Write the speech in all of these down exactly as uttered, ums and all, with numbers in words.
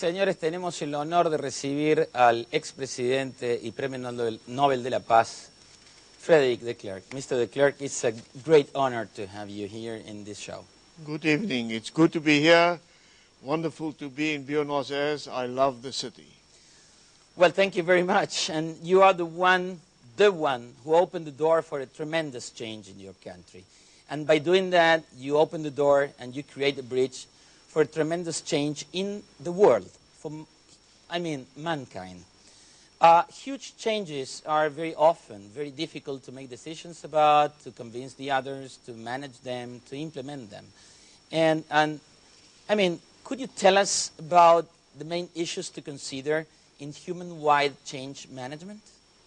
señores, tenemos el honor de recibir al expresidente y Premio Nobel, Nobel de la Paz, Frederick de Klerk. Mister de Klerk, it's a great honor to have you here in this show. Good evening. It's good to be here. Wonderful to be in Buenos Aires. I love the city. Well, thank you very much. And you are the one, the one who opened the door for a tremendous change in your country. And by doing that, you open the door and you create a bridge for a tremendous change in the world, for, I mean, mankind. Uh, huge changes are very often very difficult to make decisions about, to convince the others, to manage them, to implement them. And, and I mean, could you tell us about the main issues to consider in human-wide change management?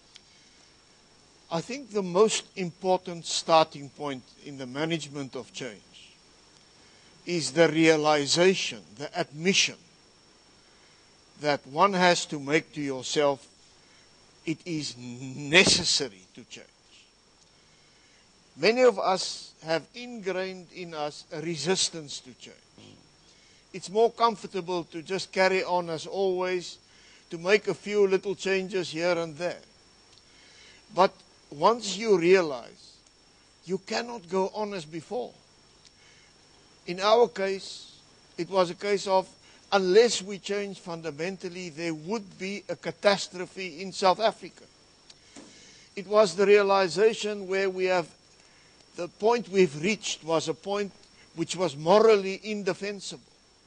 I think the most important starting point in the management of change is the realization, the admission that one has to make to yourself it is necessary to change. Many of us have ingrained in us a resistance to change. It's more comfortable to just carry on as always, to make a few little changes here and there. But once you realize you cannot go on as before. In our case, it was a case of unless we change fundamentally, there would be a catastrophe in South Africa. It was the realization where we have, the point we've reached was a point which was morally indefensible.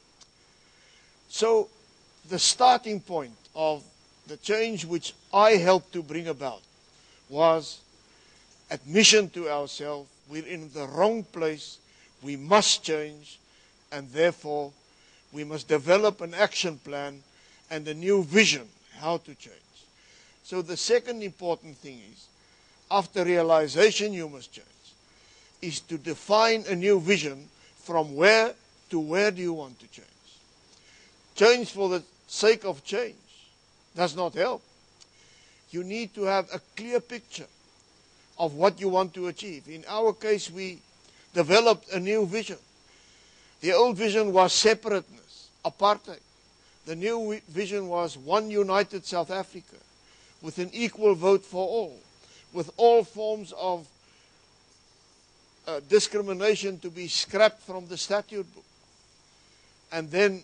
So the starting point of the change which I helped to bring about was admission to ourselves, we're in the wrong place, we must change, and therefore we must develop an action plan and a new vision how to change. So the second important thing is, after realization you must change, is to define a new vision from where to where do you want to change. Change for the sake of change does not help. You need to have a clear picture of what you want to achieve. In our case, we developed a new vision. The old vision was separateness, apartheid. The new vision was one united South Africa with an equal vote for all, with all forms of uh, discrimination to be scrapped from the statute book. And then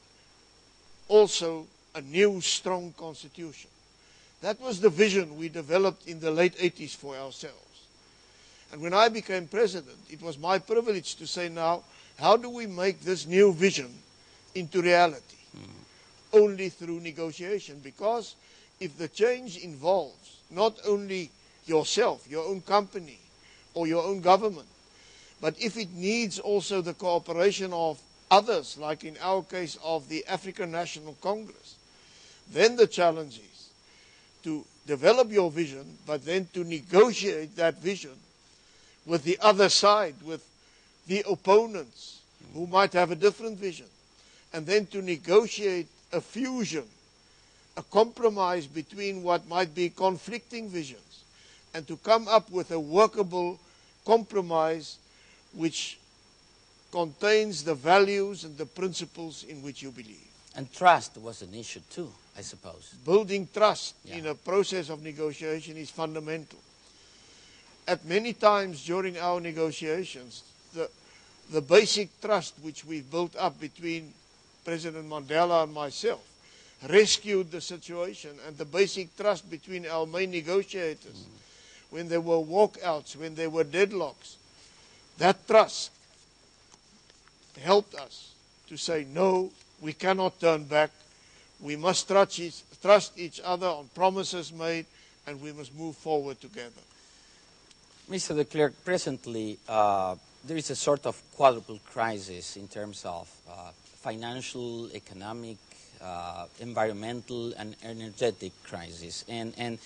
also a new strong constitution. That was the vision we developed in the late eighties for ourselves. And when I became president, it was my privilege to say now, how do we make this new vision into reality? Mm. Only through negotiation. Because if the change involves not only yourself, your own company, or your own government, but if it needs also the cooperation of others, like in our case of the African National Congress, then the challenge is to develop your vision, but then to negotiate that vision with the other side, with the opponents who might have a different vision, and then to negotiate a fusion, a compromise between what might be conflicting visions, and to come up with a workable compromise which contains the values and the principles in which you believe. And trust was an issue too, I suppose. Building trust yeah. in a process of negotiation is fundamental. At many times during our negotiations, the, the basic trust which we've built up between President Mandela and myself rescued the situation, and the basic trust between our main negotiators, mm. when there were walkouts, when there were deadlocks, that trust helped us to say, no, we cannot turn back. We must trust each, trust each other on promises made, and we must move forward together. Mister de Klerk, presently uh, there is a sort of quadruple crisis in terms of uh, financial, economic, uh, environmental, and energetic crisis. And, and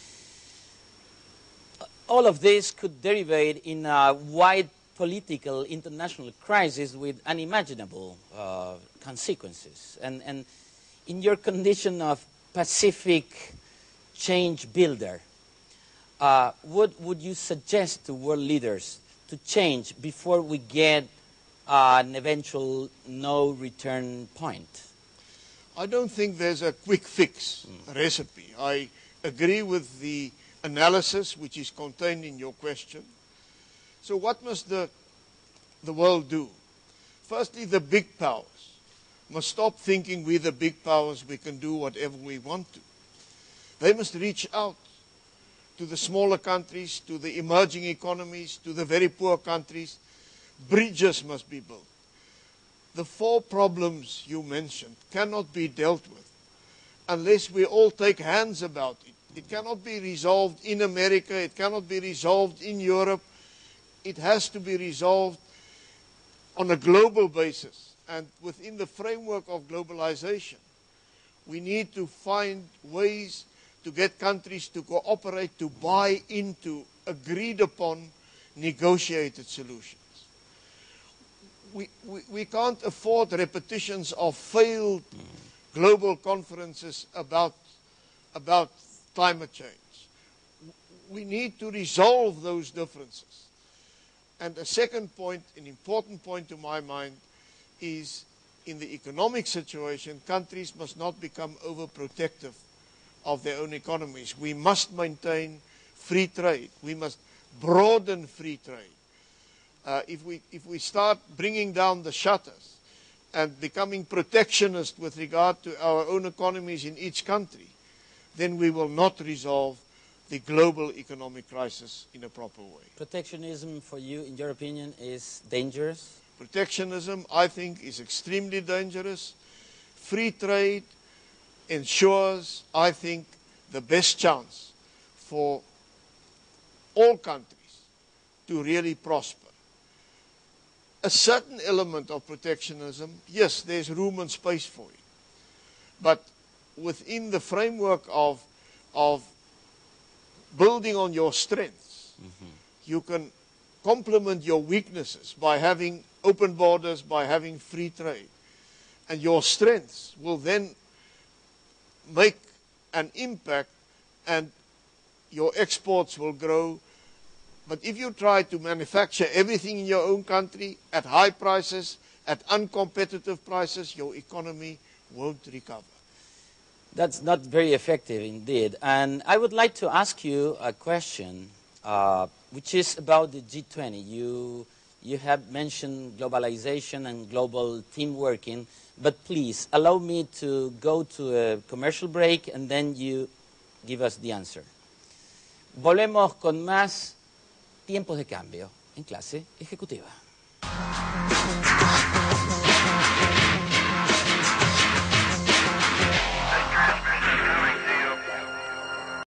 all of this could derivate in a wide political international crisis with unimaginable uh, consequences. And, and in your condition of Pacific change builder, uh, what would you suggest to world leaders to change before we get uh, an eventual no return point? I don't think there's a quick fix Mm. recipe. I agree with the analysis which is contained in your question. So what must the, the world do? Firstly, the big powers must stop thinking we're the big powers, we can do whatever we want to. They must reach out to the smaller countries, to the emerging economies, to the very poor countries. Bridges must be built. The four problems you mentioned cannot be dealt with unless we all take hands about it. It cannot be resolved in America, it cannot be resolved in Europe. It has to be resolved on a global basis. And within the framework of globalization, we need to find ways to get countries to cooperate, to buy into agreed upon negotiated solutions. We, we, we can't afford repetitions of failed global conferences about, about climate change. We need to resolve those differences. And a second point, an important point to my mind, is in the economic situation, countries must not become overprotective of their own economies. We must maintain free trade. We must broaden free trade. Uh, if we, if we start bringing down the shutters and becoming protectionist with regard to our own economies in each country, then we will not resolve the global economic crisis in a proper way. Protectionism for you, in your opinion, is dangerous? Protectionism, I think, is extremely dangerous. Free trade ensures, I think, the best chance for all countries to really prosper. A certain element of protectionism, yes, there's room and space for it. But within the framework of, of building on your strengths, mm-hmm. you can complement your weaknesses by having open borders, by having free trade. And your strengths will then make an impact and your exports will grow. But if you try to manufacture everything in your own country at high prices, at uncompetitive prices, your economy won't recover. That's not very effective indeed. And I would like to ask you a question, uh, which is about the G twenty. You, you have mentioned globalization and global team working, but please allow me to go to a commercial break and then you give us the answer. Volvemos con más Tiempos de Cambio en Clase Ejecutiva.